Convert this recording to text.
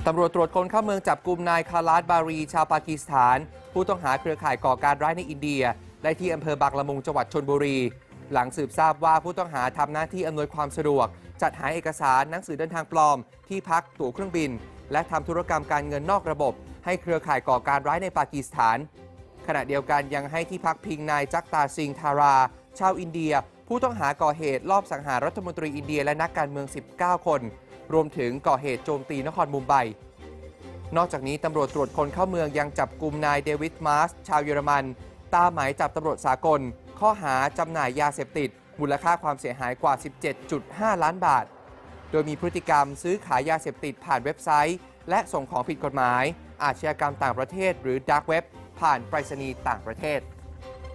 ตำรวจตรวจคนเข้าเมืองจับกลุ่มนายคาลาดบารีชาวปากีสถานผู้ต้องหาเครือข่ายก่อการร้ายในอินเดียได้ที่อำเภอบางละมุงจังหวัดชลบุรีหลังสืบทราบว่าผู้ต้องหาทำหน้าที่อำนวยความสะดวกจัดหาเอกสารหนังสือเดินทางปลอมที่พักตั๋วเครื่องบินและทำธุรกรรมการเงินนอกระบบให้เครือข่ายก่อการร้ายในปากีสถานขณะเดียวกันยังให้ที่พักพิงนายจักตาซิงทาราชาวอินเดียผู้ต้องหาก่อเหตุลอบสังหารรัฐมนตรีอินเดียและนักการเมือง19 คนรวมถึงก่อเหตุโจมตีนครมุมไบนอกจากนี้ตำรวจตรวจคนเข้าเมืองยังจับกลุ่มนายเดวิดมาร์สชาวเยอรมันตามหมายจับตำรวจสากลข้อหาจำหน่ายยาเสพติดมูลค่าความเสียหายกว่า 17.5 ล้านบาทโดยมีพฤติกรรมซื้อขายยาเสพติดผ่านเว็บไซต์และส่งของผิดกฎหมายอาชญากรรมต่างประเทศหรือดาร์กเว็บผ่านไปรษณีย์ต่างประเทศ